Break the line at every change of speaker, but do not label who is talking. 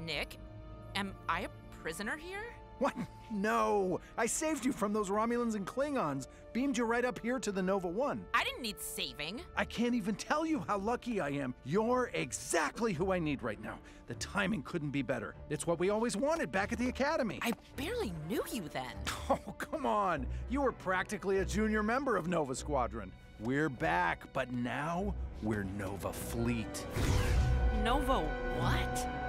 Nick, am I a prisoner here?
What? No! I saved you from those Romulans and Klingons. Beamed you right up here to the Nova 1.
I didn't need saving.
I can't even tell you how lucky I am. You're exactly who I need right now. The timing couldn't be better. It's what we always wanted back at the Academy.
I barely knew you then.
Oh, come on. You were practically a junior member of Nova Squadron. We're back, but now we're Nova Fleet.
Nova what?